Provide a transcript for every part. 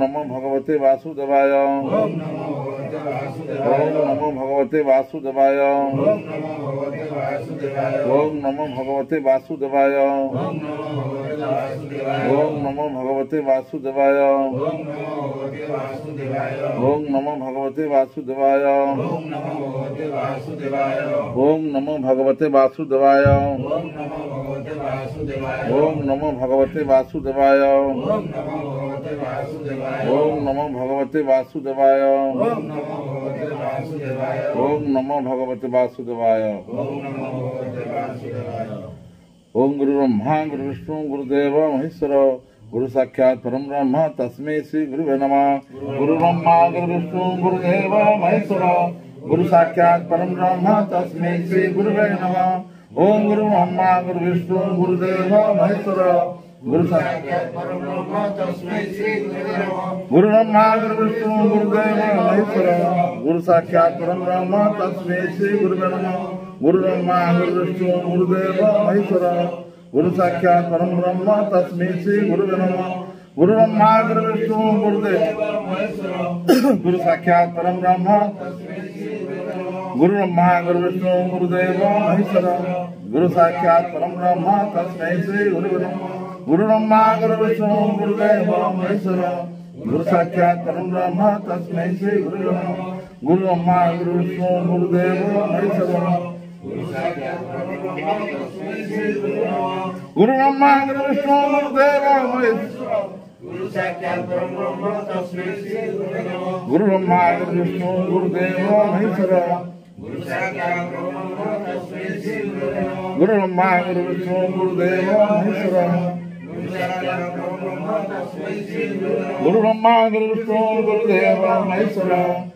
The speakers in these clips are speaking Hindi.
नमो भगवते वासुदेवाय ओम नमो भगवते वासुदेवाय ओम नमो भगवते वासुदेवाय ओम नमो भगवते वासुदेवाय ओम नमो भगवते वासुदेवाय ओम नमो भगवते वासुदेवाय ओम नमो भगवते वासुदेवाय ओम नमो भगवते वासुदेवाय ओम नमो भगवते वासुदेवाय ओम नमो भगवते वासुदेवाय ओम नमो भगवते वासुदेवाय ओम गुरु ब्रह्मा गुरु विष्णु गुरुदेव महेश्वर गुरु साक्षात् परम ब्रह्म तस्मै श्री गुरुवे नमः। गुरु ब्रह्मा गुरु विष्णु गुरुदेव महेश्वर गुरु साक्षात् परम ब्रह्म तस्मै श्री गुरुवे नमः। ओम गुरु ब्रह्मा गुरु विष्णु गुरुदेव महेश्वर गुरु साक्षात् परम ब्रह्म तस्मै श्री गुरुवे नमः। गुरु ब्रह्मा गुरु विष्णु गुरुदेव महेश्वर गुरु साक्षात् परम ब्रह्म तस्मै श्री गुरुवे नमः। गुरु ब्रह्मा गुरु विष्णु गुरुदेव महेश्वर गुरु साक्षात् परम ब्रह्म तस्मै श्री गुरुवे नमः। गुरु ब्रह्मा गुरु विष्णु गुरुदेव गुरु साक्षात् परम ब्रह्म गुरु ब्रह्मा गुरु विष्णु गुरुदेव महेश्वर गुरु साक्षात् परम ब्रह्म तस्मै श्री गुरुवे नमः। गुरु ब्रह्मा गुरु विष्णु गुरुदेव महेश्वर गुरु साक्षात् परम ब्रह्म तस्मै श्री गुरुवे नमः। गुरु ब्रह्मा गुरु विष्णु गुरुदेव महेश्वर गुरु ब्रह्मा गुरु विष्णु गुरुदेव महेश्वर गुरु ब्रह्मा गुरु विष्णु गुरुदेव महेश्वर गुरु ब्रह्मा गुरु विष्णु गुरुदेव महेश्वर गुरु ब्रह्मा गुरु विष्णु गुरुदेव महेश्वर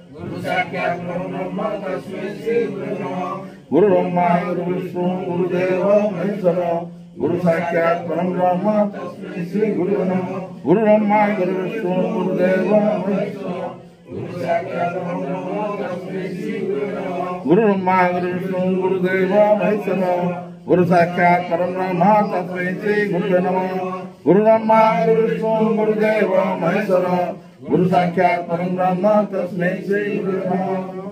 गुरु ब्रह्मा गुरु विष्णु गुरुदेव महेश्वर गुरु साक्षात् परम ब्रह्म श्री गुरु नमः। गुरु ब्रह्मा गुरु विष्णु गुरुदेव महेश्वर गुरु ब्रह्मा गुरु विष्णु गुरुदेव महेश्वर गुरु साक्षात् परम ब्रह्म तस्मै श्री गुरुवे नमः। गुरु ब्रह्मा गुरु विष्णु गुरुदेव महेश्वर गुरु साक्षात् परम ब्रह्म तस्मै श्री गुरुवे नमः।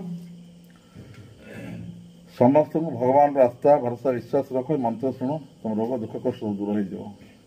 समस्त को भगवान रास्ता भरोसा विश्वास रखो मंत्र सुनो तुम रोग दुख कष्ट दूर हो जाओ।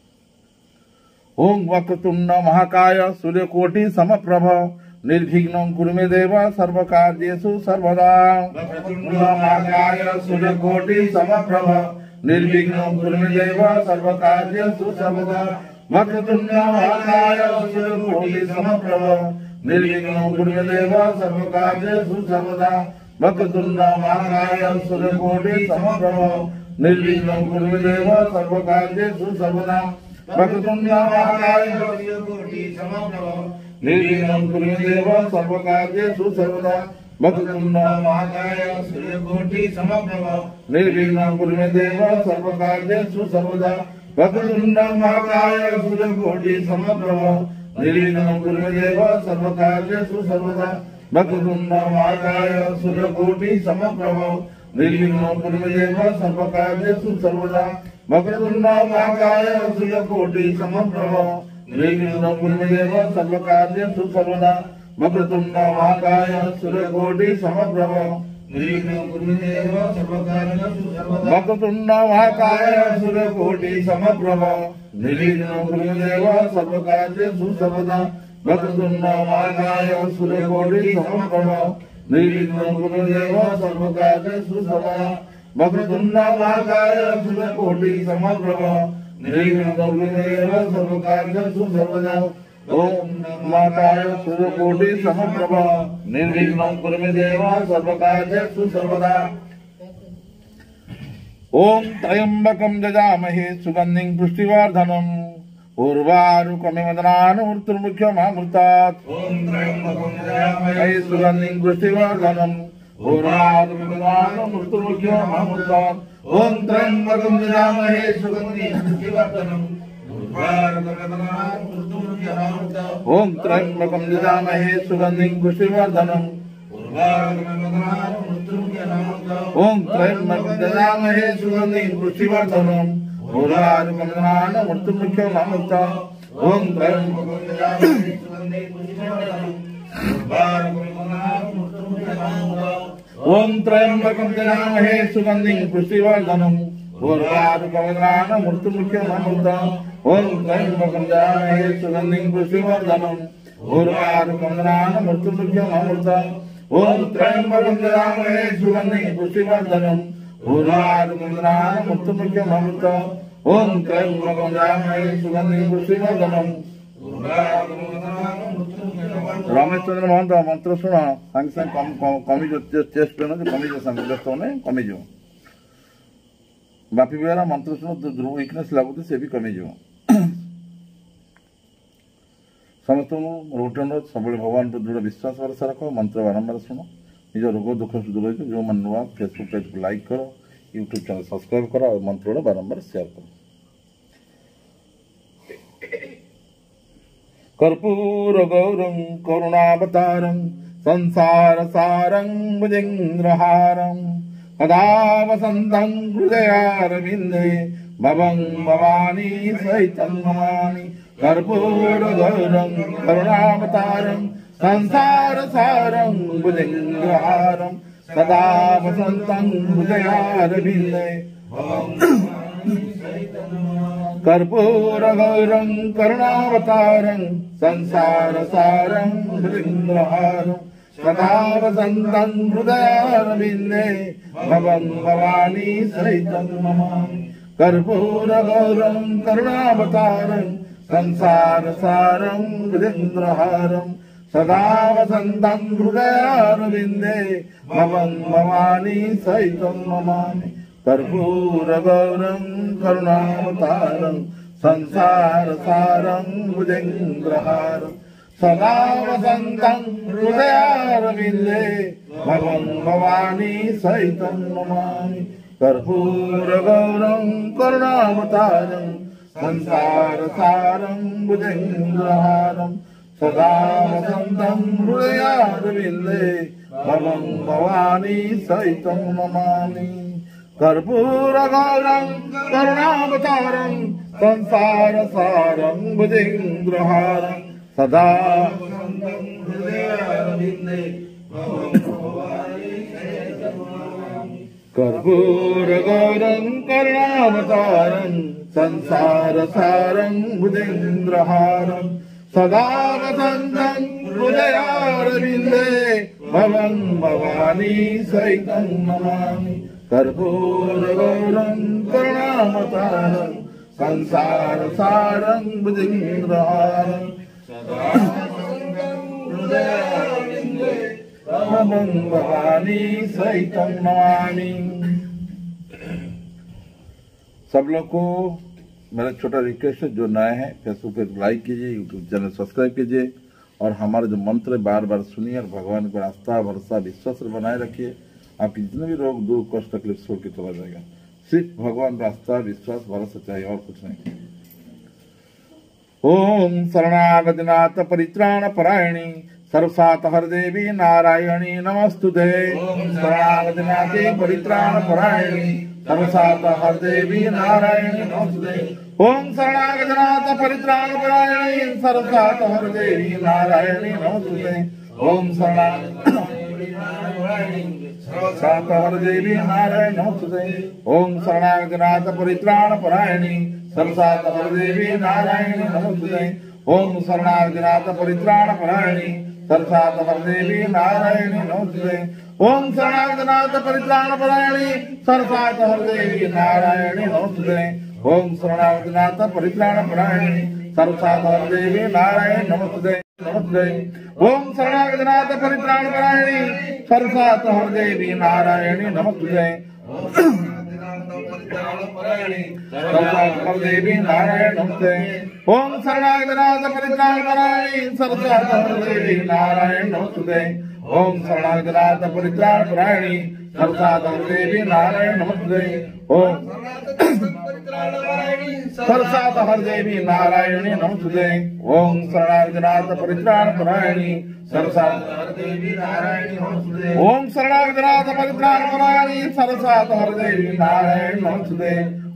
ओम वक्रतुंड महाकाय सूर्यकोटि समप्रभ निर्विघ्नं कुरु मे देव सर्वकार्येषु सर्वदा। वक्रतुंड महाकाय सूर्यकोटि समप्रभ निर्विघ्नं कुरु मे देव सर्वकार्येषु सर्वदा। वक्रतुंड महाकाय सूर्यकोटि समप्रभ निर्विघ्नं कुरु मे देव सर्वकार्येषु सर्वदा। वक्रतुंड महाकाय सूर्यकोटि समप्रभ निर्विघ्नं कुरु मे देव सर्वकार्येषु सर्वदा। वक्रतुंड महाकाय सूर्यकोटि समप्रभ निर्विघ्नं कुरु मे देव सर्वकार्येषु सर्वदा। वक्रतुंड महाकाय सूर्यकोटि समप्रभ निर्विघ्नं कुरु मे देव सर्वकार्येषु सर्वदा। वक्रतुंड महाकाय सूर्यकोटि समप्रभ निर्विघ्नं कुरु मे देव सर्वकार्येषु सर्वदा। वक्रतुंड महाकाय सूर्यकोटि समप्रभ निर्विघ्नं कुरु मे देव सर्वकार्येषु सर्वदा। वक्रतुंड महाकाय सूर्यकोटि समप्रभ निर्विघ्नं कुरु मे देव सर्वकार्येषु सर्वदा। वक्रतुंड महाकाय सूर्यकोटि समप्रभ निर्विघ्नं कुरु मे देव सर्वकार्येषु सर्वदा। वक्रतुंड महाकाय सूर्यकोटि समप्रभ निर्विघ्नं कुरु मे देव सर्वकार्येषु सर्वदा। वक्रतुंड महाकाय सूर्यकोटि समप्रभ निर्विघ्नं कुरु मे देव सर्वकार्येषु सर्वदा। वक्रतुंड महाकाय सूर्यकोटि समप्रभ निर्विघ्नं कुरु मे देव सर्वकार्येषु सर्वदा। ओम महाकाय सूर्यकोटि समप्रभ निर्विघ्नं कुरु मे देव सर्वकार्येषु सर्वदा। ओम त्र्यंबकं यजामहे सुगंधिं पुष्टिवर्धनम् उर्वारुकमिव मृत्युर्मुख्यमामृतात्। ओम त्र्यंबकं यजामहे सुगंधिं पुष्टिवर्धनम् उर्वारुकमिव मृत्युर्मुख्यमामृतात्। ओम त्र्यंबकं यजामहे सुगंधिं पुष्टिवर्धनम् ओम त्र्यंबकं यजामहे सुगंधिं पुष्टिवर्धनम् ओम त्र्यंबकं यजामहे सुगंधिं पुष्टिवर्धनम् उर्वारुकमिव मृत्युर्मुख्यमामृतात्। ओम त्र्यंबकं यजामहे सुगन्धिं पुष्टिवर्धनम् ओम त्र्यंबकं यजामहे सुगन्धिं पुष्टिवर्धनम् उर्वारुकवदनान् मृत्युमुख्यममृतम् ओम त्र्यंबकं यजामहे सुगन्धिं पुष्टिवर्धनम् उर्वारुकवदनान् मृत्युमुख्यममृतम् ओम त्र्यंबकं यजामहे सुगन्धिं पुष्टिवर्धनम् उर्वारुकवदनान् मृत्युमुख्यममृतम् ओम त्र्यंबकं यजामहे सुगन्धिं पुष्टिवर्धनम्। रमेश चंद्र महंत मंत्र शुण सांगे सांगे कमिज चेस्ट पेन कमिज सांगे व्यस्त होने कमिज बापी बेहरा मंत्र शुण जो वीकनेस लगुच से भी कमिज समस्त रोटे अनुरोध सब भगवान पर दृढ़ विश्वास भरोसा रख मंत्र बारंबार शुण निज रोग दुख दूर हो जो मन नुआ फेसबुक पेज को लाइक कर यूट्यूब चैनल सब्सक्राइब कर और मंत्र गुड़ा बारंबार शेयर कर। कर्पूर गौरं करुणावतारं संसार सारं भुजगेन्द्रहारं सदा वसन्तं हृदयारविन्दे भवं भवानी सहितं नमामि। कर्पूर गौरं करुणावतारं संसार सारं भुजगेन्द्रहारं सदा वसन्तं हृदयारविन्दे कर्पूर गौरं करुणावतारं संसार सारं भुजगेन्द्रहारं सदा वसन्तं हृदयारविन्दे भवं भवानी सहितं नमामि। कर्पूर गौरं करुणावतारं संसार सारं भुजगेन्द्रहारं सदा वसन्तं हृदयारविन्दे भवं भवानी सहितं नमामि। कर्पूर गौरं करुणावतारं संसार सारं भुजगेन्द्रहारं सदा वसन्तं हृदयारविन्दे भवं भवानी सहितं नमामि। कर्पूर गौरं करुणावतारं संसार सारं भुजगेन्द्रहारं सदा वसन्तं हृदयारविन्दे भवं भवानी सहितं नमामि। कर्पूर गौरं करुणावतारं संसार सारं भुजगेन्द्रहारं सदा वसन्तं हृदयारविन्दे भवं भवानी सहितं नमामि। कर्पूर गौरं करुणावतारं संसार सारं भुजगेन्द्रहारं सदा वसन्तं हृदयारविन्दे भवं भवानी सहितं नमामि। कर्पूर गौरं करुणावतारं संसार सारं भुजगेन्द्रहारं सदा वसन्तं हृदयारविन्दे भवं भवानी सहितं नमामि। सब लोग को मेरा छोटा रिक्वेस्ट है, जो नए हैं फेसबुक पे लाइक कीजिए, यूट्यूब चैनल सब्सक्राइब कीजिए और हमारे जो मंत्र है बार बार सुनिए और भगवान को आस्था भरोसा विश्वास बनाए रखिए। आपकी जितने भी रोग दुख कष्ट तकलीफ छोड़ के चला जाएगा। सिर्फ भगवान पर आस्था विश्वास भरोसा चाहिए और कुछ नहीं। ओम शरणागतिनाथ परित्राण परायणी सर्वसात हरदेवी नारायणी नमस्तुते। ओम शरणागतिनाथे परित्राण परायणी सर्वसात हरदेवी नारायणी नमस्तुते। ओम शरणागतिनाथ परित्राण परायणी सर्वसात हरदेवी नारायणी नमस्तुते। ओम सर्वसात हरदेवी नारायण नमस्तुते। ओम शरणागतिनाथ परित्राण परायणी सर्वसात हरदेवी नारायण नमस्तुते। ओम शरणागतिनाथ परित्राण परायणी सर्वसात हरदेवी नारायण नमस्तुते। ओम शरणागतिनाथ परित्राण परायणी सर्वसात हरदेवी नारायण नमस्तुते। ओम शरणागतिनाथ परित्राण परायणी सर्वसात हरदेवी नारायण नमस्तुते। ओम शरणागतिनाथ परित्राण परायणी सर्वसात हरदेवी नारायण नमस्तुते। सर्वसात हरदेवी नारायण नमस्ते। ओम शरणागतिनाथ परित्राण परायणी सर्वसात हरदेवी नारायण नमस्तुते। ओम शरणागतिनाथ परित्राण परायणी सर्वसात हरदेवी नारायण नमस्ते। ओम सर्वसात हरदेवी नारायण नमस्ते। ओम शरणागतिनाथ परित्राण परायणी सर्वसात हरदेवी नारायण नमस्ते। ओम शरणागतिनाथ परित्राण परायणी सर्वसात हरदेवी नारायण नमस्ते।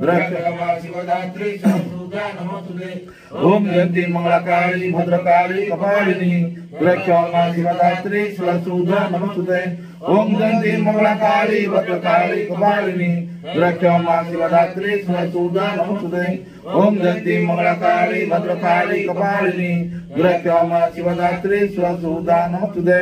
द्रक्षमा शिवदात्री स्वसूदा नमोस्तुते ओम जयंती मंगलाकाली भद्रकाली कपालिनी द्रक्षमा शिवदात्री स्वसूदा नमोस्तुते ओम जयंती मंगलाकाली भद्रकाली कपालिनी द्रक्षमा शिवदात्री स्वसूदा नमोस्तुते ओम जयंती मंगलाकाली भद्रकाली कपालिनी द्रक्षमा शिवदात्री स्वसूदा नमोस्तुते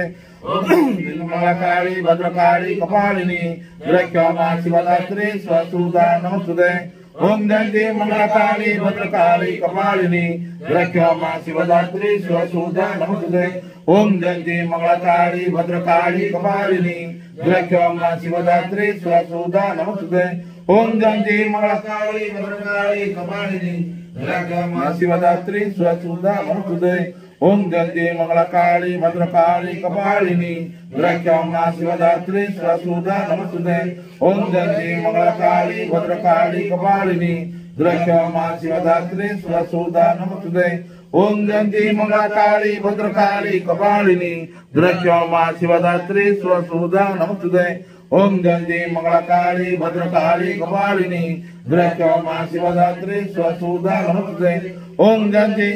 मंगलाकाली भद्रकाली कपालिनी द्रक्षमा शिवदात्री स्वसूदा नमोस्तुते ओम जयंती मंगलाकाली भद्रकाली कपालिनी द्रक्षमा शिवदात्री स्वसूदा नमोस्तुते ओम जयंती मंगलाकाली भद्रकाली कपालिनी द्रक्षमा शिवदात्री स्वसूदा नमोस्तुते ओम जयंती मंगलाकाली भद्रकाली कपालिनी द्रक्षमा शिवदात्री स्वसूदा नमोस्तुते ओम जयंती मंगलाकाली भद्रकाली कपालिनी द्रक्षमा शिवदात्री स्वसूदा नमोस्तुते ओम जयंती मंगलाकाली भद्रकाली कपालिनी द्रक्षमा शिवदात्री स्वसूदा नमोस्तुते ओम जयंती मंगलाकाली भद्रकाली कपालिनी द्रक्षमा शिवदात्री स्वसूदा नमोस्तुते ओम जयंती मंगलाकाली भद्रकाली कपालिनी द्रक्षमा शिवदात्री स्वसूदा नमोस्तुते ओम जयंती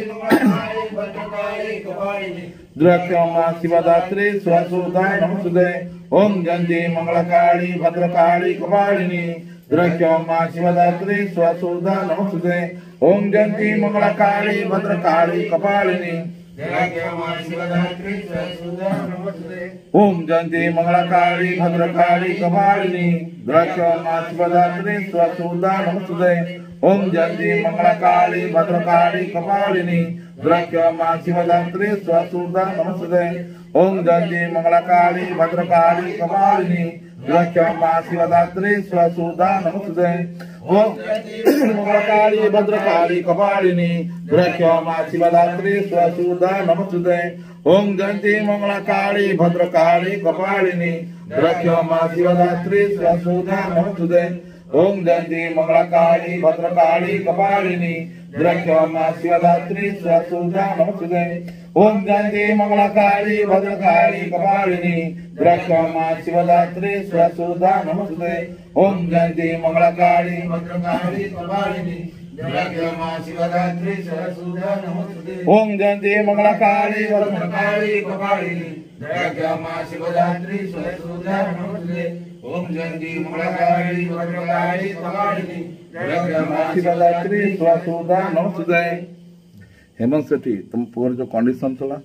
भद्रकाली कपालिनी द्रक्षमा शिवदात्री स्वसूदा नमोस्तुते ओम जयंती मंगलाकाली भद्रकाली कपालिनी द्रक्षमा शिवदात्री स्वसूदा नमोस्तुते ओम जयंती मंगलाकाली भद्रकाली कपालिनी द्रक्षमा शिवदात्री स्वसूदा नमोस्तुते ओम जयंती मंगलाकाली भद्रकाली कपालिनी द्रक्षमा शिवदात्री स्वसूदा नमोस्तुते ओम जयंती मंगलाकाली भद्रकाली कपालिनी द्रक्षमा शिवदात्री स्वसूदा नमोस्तुते ओम जयंती मंगलाकाली भद्रकाली कपालिनी द्रक्षमा शिवदात्री स्वसूदा नमोस्तुते ओम मंगलाकाली भद्रकाली कपालिनी द्रक्षमा शिवदात्री स्वसूदा नमोस्तुते ओम जयंती मंगलाकाली भद्रकाली कपालिनी द्रक्षमा शिवदात्री स्वसूदा नमोस्तुते ओम जयंती मंगलाकाली भद्रकाली कपालिनी द्रक्षमा शिवदात्री स्वसूदा नमोस्तुते ओम जयंती मंगलाकाली भद्रकाली कपालिनी द्रक्षमा शिवदात्री स्वसूदा नमोस्तुते ओम जयंती मंगलाकाली भद्रकाली कपालिनी द्रक्षमा शिवदात्री स्वसूदा नमोस्तुते ओम जयंती मंगलाकाली भद्रकाली कपालिनी द्रक्षमा शिवदात्री स्वसूदा नमोस्तुते ओम जयंती मंगलाकाली भद्रकाली कपालिनी द्रक्षमा शिवदात्री स्वसूदा नमोस्तुते हेमंत सेठी तुम पुअर जो कंडीशन चला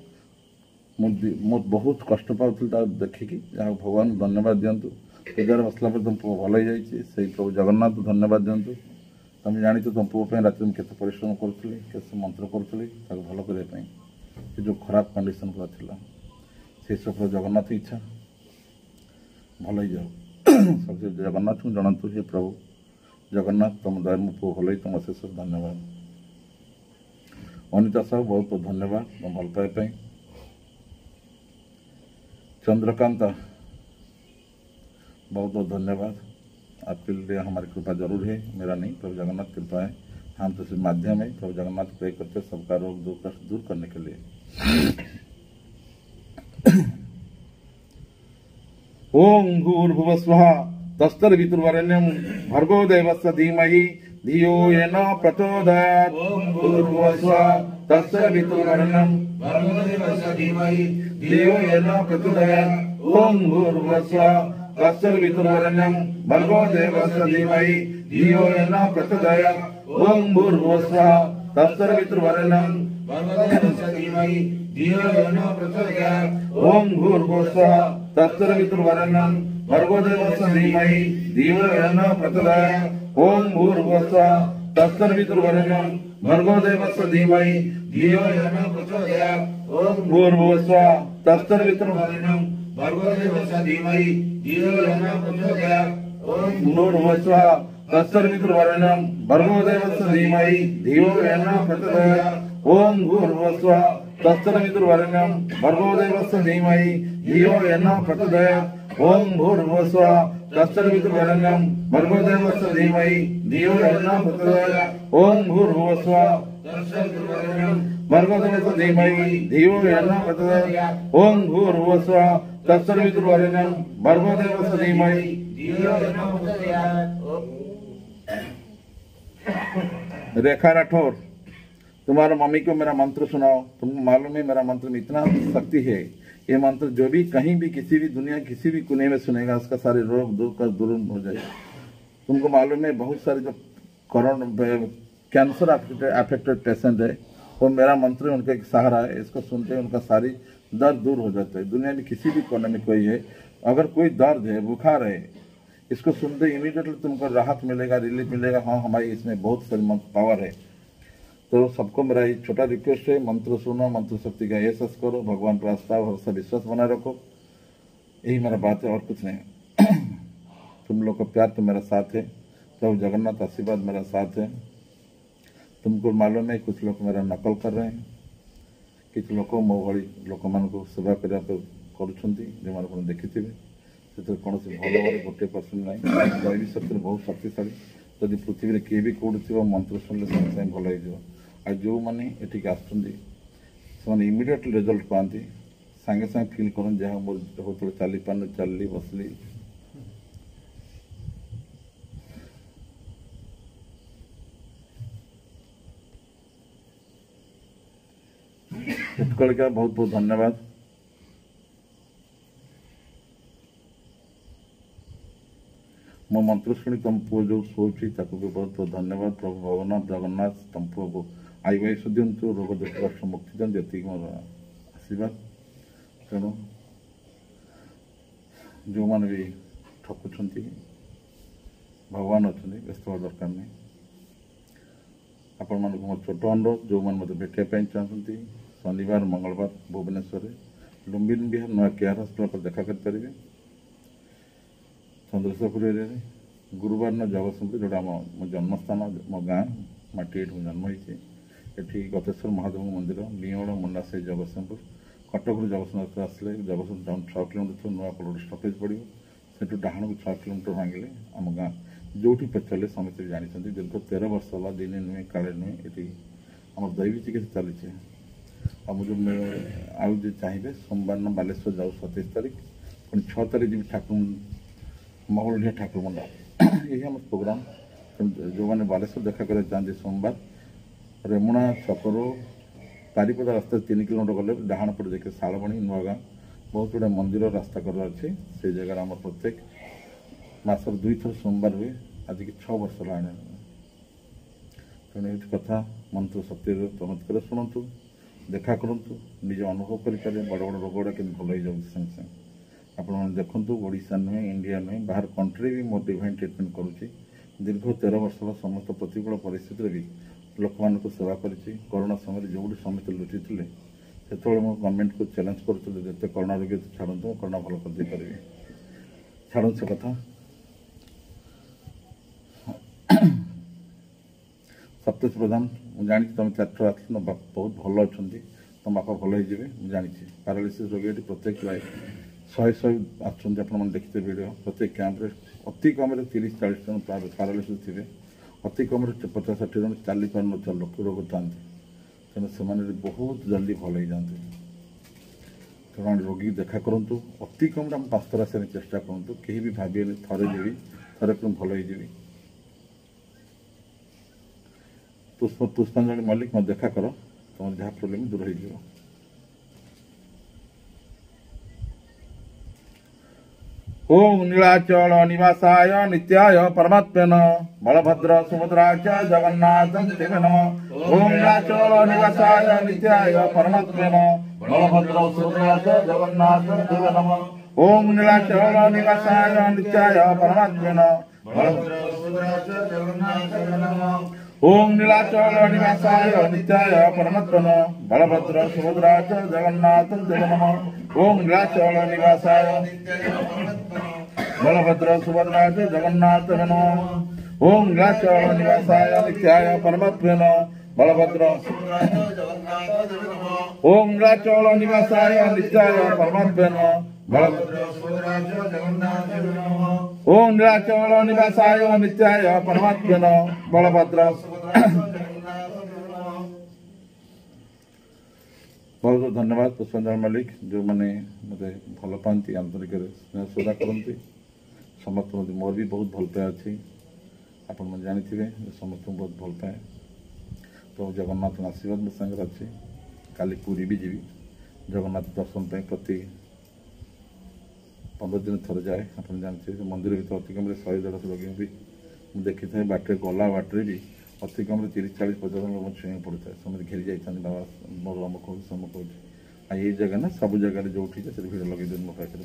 मो बहुत कष्ट पाऊल देखिकी भगवान धन्यवाद दिंतु पूजार बसला तुम पुओ भल हो जाए प्रभु जगन्नाथ धन्यवाद दिंतु तुम जान तुम पुओ रात में केते परिश्रम करुली केते मंत्र करुली भल करने जो खराब कंडीशन पूरा था से सब जगन्नाथ इच्छा भल हो जाओ सब जगन्नाथ को जनातु हे प्रभु जगन्नाथ तुम दया मो पुओ भल तुम अशेष धन्यवाद अनिता साहू बहुत बहुत धन्यवाद तुम भल पाए चंद्रकांत बहुत बहुत धन्यवाद आपके लिए हमारी कृपा जरूर है मेरा नहीं प्रभु जगन्नाथ कृपा है हम तो सिर्फ माध्यम है प्रभु जगन्नाथ प्रे करते सबका रोग दूर करने के लिए ओम भूर्भुवस्वः तत्सवितुर्वरेण्यं भर्गो देवस्य धीमहि धियो यो न प्रचोदयात् ओम भूर्भुवस्वः तत्सवितुर्वरेण्यं भर्गो देवस्य धीमहि धियो यो न प्रचोदयात् ओम भूर्भुवस्वः तत्सवितुर्वरेण्यं भर्गो देवस्य धीमहि धियो यो न प्रचोदयात् ओम भूर्भुवस्वः तत्सवितुर्वरेण्यं भर्गो देवस्य धीमहि धियो यो न प्रचोदयात् ओम भूर्भुवस्वः तत्सवितुर्वरेण्यं भर्गो देवस्य धीमहि धियो यो न प्रचोदयात् ओम भूर्भुवस्वः तत्सवितुर्वरेण्यं भर्गो देवस्य धीमहि धियो यो न प्रचोदयात् ओम भूर्भुवस्वः तत्सवितुर्वरेण्यं भर्गो देवस्य धीमहि धियो यो न प्रचोदयात् ओम भूर्भुवस्वः तत्सवितुर्वरेण्यं भर्गो देवस्य धीमहि धियो यो न प्रचोदयात् ओम भूर्भुवस्वः तत्सवितुर्वरेण्यं भर्गो देवस्य धीमहि धियो यो न प्रचोदयात् ओम भूर्भुवस्वः तत्सवितुर्वरेण्यं भर्गो देवस्य धीमहि धियो यो न प्रचोदयात् ओम भूर्भुवस्वः तत्सवितुर्वरेण्यं भर्गो देवस्य धीमहि धियो यो न प्रचोदयात् ओम भूर्भुवस्वः तत्सवितुर्वरेण्यं भर्गो देवस्य धीमहि धियो यो न प्रचोदयात् रेखा राठौर, तुम्हारा मम्मी को मेरा मंत्र सुनाओ। तुमको मालूम है मेरा मंत्र में इतना शक्ति है। ये मंत्र जो भी कहीं भी किसी भी दुनिया किसी भी कोने में सुनेगा उसका सारे रोग दूर हो जाएगा। तुमको मालूम है बहुत सारे जो कोरोना कैंसर अफेक्टेड पेशेंट है वो मेरा मंत्र उनका एक सहारा है। इसको सुनते हैं उनका सारी दर्द दूर हो जाता है। दुनिया में किसी भी कोने में कोई है, अगर कोई दर्द है, बुखार है, इसको सुनते इमीडिएटली तुमको राहत मिलेगा, रिलीफ मिलेगा। हाँ, हमारी इसमें बहुत सारी पावर है। तो सबको मेरा ये छोटा रिक्वेस्ट है, मंत्र सुनो, मंत्र शक्ति का एहसास करो, भगवान पर आस्था भरोसा विश्वास बनाए रखो। यही मेरा बात है और कुछ नहीं। तुम लोग का प्यार तो मेरा साथ है, प्रभु जगन्नाथ आशीर्वाद मेरा साथ है। तुमको मालूम है कुछ लोग मेरा नकल कर रहे हैं, किसी लोग मो भली लोक मान सेवा करने जो देखिथे से कौन भल भाव गोटे पर्सेंट ना दैवी शक्ति बहुत शक्तिशाली। जदि पृथ्वी में किए भी कौट थी मंत्र शुणिले सागे सागे भल हो। जो मैंने ये आसमें इमिडिएटली रिजल्ट पाती, सागे सागे फिल कर जहाँ मोर होते चली पार चलली बसली। उत्कल का बहुत बहुत धन्यवाद। मो मंत्र शुणी तुम पुओ जो शोची भी बहुत बहुत धन्यवाद। प्रभु भगवान जगन्नाथ तुम पुओ आयुष दिंतु, रोग दुख मुक्ति दिखाते जी मोर आशीर्वाद। तेणु जो मैंने भी ठकुंट भगवान अच्छा व्यस्त हवा दरकार नहीं। आपण मानक मोर छोट अनुरोध, जो मैंने मत भेटापी चाहते शनिवार मंगलवार भुवनेश्वर लुम्बिनी विहार नया केयर हस्पिटाल पर देखा करें। चंद्रशेखर एरिया गुरुवार न जगतसिंहपुर जोटा मो जन्मस्थान मो गाँ माटी जन्म होती गतेश्वर महादेव मंदिर लियोड़ मुंडा से जगतसिंहपुर कटक जगतसिंहपुर आसले जगतसिंह टाउन 6 किलोमीटर नुआ रोड स्टपेज पड़ो से डाण को 6 किलोमीटर भांगिले आम गाँ जो पचारे समस्त जानते दीर्घ 13 वर्ष है दिने नुहे काले नुहे ये आम दैवी चिकित्सा चली। मुझे आज चाहिए सोमवार न बालेश्वर जाऊ 27 तारीख पुणी 6 तारीख जी ठाकुर महल ठाकुर मुंडा यही आम प्रोग्राम। जो मैंने बालेश्वर देखा कर चाहते सोमवार रेमुणा छकरू पारिपदा रास्ता 3 किलोमीटर गले डाण पटे देखे शालबणी नुआ गाँ बहुत गुड़ा मंदिर रास्ता कर अच्छे से जगह आम प्रत्येक मासर 2 थर सोमवार हुए आज की 6 वर्ष है। तेणु ये कथा मंत्र शक्ति चमत्कार शुणु, देखा करूँ, निज अनुभव करें बड़ बड़ रोग गुड़ा के भल हो जाए सागे सागे। आपण देखु ओडिशा नुहे इंडिया नुहे बाहर कंट्री भी मोर डिवाइन ट्रिटमेंट करुँची। दीर्घ 13 वर्ष समस्त प्रतिकूल परिस्थिति भी लोक मान सेवा करी। कोरोना समय जो समस्त लुचि थे से गवर्नमेंट को चैलेंज करुँ जिते कोरोना रोगी छाड़ू कोरोना भल कर पारि छाड़ू से कथा। सप्तश प्रधान जानी तुम 4 थर आस बहुत भल अच्छा तुम बापा भल हो जानी पारालिसिस रोगी प्रत्येक 100 आप देखते वीडियो प्रत्येक कैंप्रे अति कम 30-40 जन पारालिसिस थे अति कम 50-60 जन चली पार न लोक रोग था। तेणु से बहुत जल्दी भल हो जाते। तेणु रोगी देखा करूँ अति कम 5 थर आसानी चेष्टा करूँ कहीं भी भावे थरे जी थरे भल हो। पुष्पांजलि मल्लिक मत देखा कर तुम जहाँ प्रोब्लेम दूर हो। ओम नीलाचल निवासाय नित्याय परमात्मने बलभद्र सुभद्रा च जगन्नाथ देवे नमः। ओम नीलाचल निवासाय नित्याय परमात्मने बलभद्र सुभद्रा च जगन्नाथ देवे नमः। ओम नीलाचल निवासाय नित्याय परमात्मने बलभद्र सुभद्रा च जगन्नाथ देवे नमः। ओम नीलाचल निवासाय नित्याय परमात्मने बलभद्र सुभद्रा च जगन्नाथ देवे नमः। ओम नीलाचल निवासाय बलभद्र सुभद्रा च जगन्नाथ देवे नमः। ओम नीलाचल निवासाय नित्याय परमात्मने बलभद्र ओम नीलाचल निवासाय नित्याय परमात्मने बलभद्र सुभद्रा च जगन्नाथ देवे नमः। ओम नीलाचल निवासाय नित्याय परमात्मने बलभद्र बहुत बहुत धन्यवाद। पुष्पांजलि मल्लिक जो मैंने मत भल पाती आंतरिक स्नेह श्रद्धा करती समस्त मोर भी बहुत भल पाए अच्छी आपण मैंने जानी समस्त बहुत भल पाए प्रभु जगन्नाथ आशीर्वाद मो सागर अच्छे काली पुरी भी जीवी जगन्नाथ दर्शन पे प्रति 15 दिन थर जाए आप जानते मंदिर भर अति कम 100-150 लोग भी मुझे देखी था बाटे गला बाटे भी अति कम 30-40-50 लोग छुई पड़ता है समझ घेरी जाता बाबा मोर अमुक हो समक हो ये जगह ना सब जगह जो उठी से भिड़ लगे दिन मो पाखे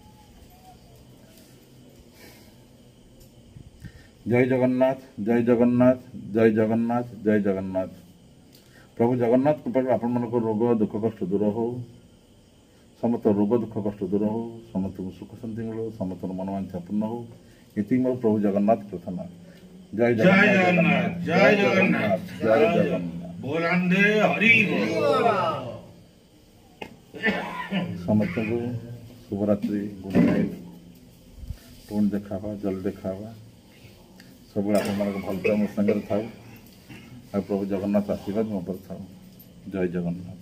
जय जगन्नाथ जय जगन्नाथ जय जगन्नाथ जय जगन्नाथ प्रभु जगन्नाथ कृपा आपण मन रोग दुख कष्ट दूर हो समस्त रोग दुख कष्ट दूर हो समस्त सुख शांति मिलो समस्त मनोवांछा पूर्ण हो ये मोर प्रभु जगन्नाथ प्रार्थना जय जगन्नाथ जय जगन्नाथ जय जगन्नाथ बोलांदे हरि समस्त को शुभरात्रि गुड नाइट पुण्य देखावा जल देखावा सब आप भल पाए मो सागर था प्रभु जगन्नाथ आशीर्वाद मो पर था जय जगन्नाथ।